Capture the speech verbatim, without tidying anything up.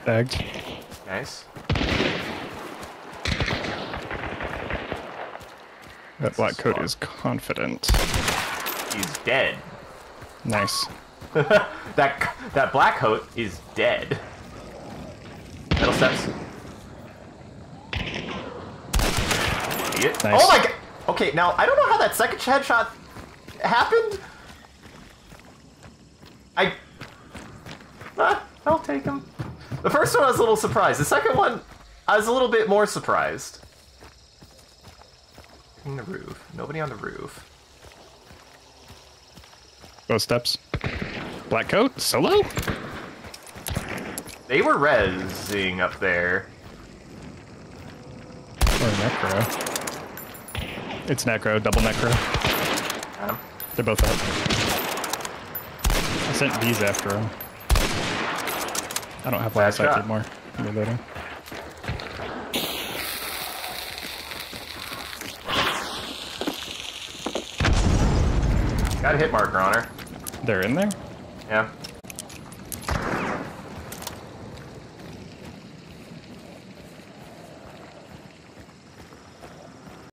Bagged. Nice. That black coat is confident. He's dead. Nice. that that black coat is dead. Middle steps. Idiot. Nice. Oh my god! Okay, now I don't know how that second headshot happened. I. Ah, I'll take him. The first one I was a little surprised. The second one, I was a little bit more surprised. In the roof. Nobody on the roof. Both steps. Black coat, solo? They were rezzing up there. Or necro. It's necro, double necro. Um, They're both up. I sent these after them. I don't have line of sight anymore. I'm reloading. got a hit marker on her. They're in there? Yeah.